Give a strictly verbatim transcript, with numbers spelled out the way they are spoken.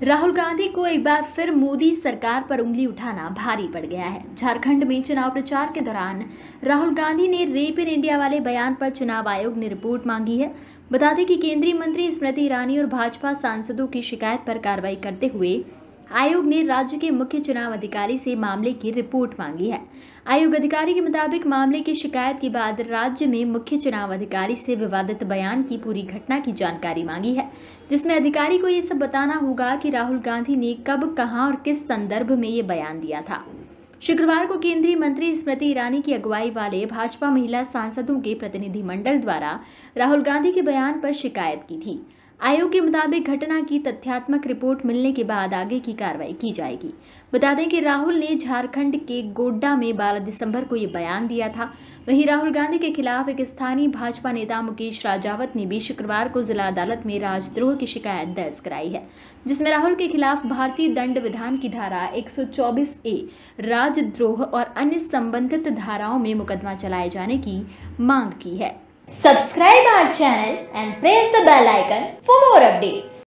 राहुल गांधी को एक बार फिर मोदी सरकार पर उंगली उठाना भारी पड़ गया है। झारखंड में चुनाव प्रचार के दौरान राहुल गांधी ने रेप इन इंडिया वाले बयान पर चुनाव आयोग ने रिपोर्ट मांगी है। बता दें कि केंद्रीय मंत्री स्मृति ईरानी और भाजपा सांसदों की शिकायत पर कार्रवाई करते हुए आयोग ने राज्य के मुख्य चुनाव अधिकारी से मामले की रिपोर्ट मांगी है। आयोग अधिकारी के मुताबिक मामले की शिकायत के बाद राज्य में मुख्य चुनाव अधिकारी से विवादित बयान की पूरी घटना की जानकारी मांगी है, जिसमें अधिकारी को ये सब बताना होगा कि राहुल गांधी ने कब, कहां और किस संदर्भ में ये बयान दिया था। शुक्रवार को केंद्रीय मंत्री स्मृति ईरानी की अगुवाई वाले भाजपा महिला सांसदों के प्रतिनिधिमंडल द्वारा राहुल गांधी के बयान पर शिकायत की थी। आयोग के मुताबिक घटना की तथ्यात्मक रिपोर्ट मिलने के बाद आगे की कार्रवाई की जाएगी। बता दें कि राहुल ने झारखंड के गोड्डा में बारह दिसंबर को ये बयान दिया था। वहीं राहुल गांधी के खिलाफ एक स्थानीय भाजपा नेता मुकेश राजावत ने भी शुक्रवार को जिला अदालत में राजद्रोह की शिकायत दर्ज कराई है, जिसमें राहुल के खिलाफ भारतीय दंड विधान की धारा एक सौ चौबीस ए राजद्रोह और अन्य संबंधित धाराओं में मुकदमा चलाए जाने की मांग की है। Subscribe our channel and press the bell icon for more updates.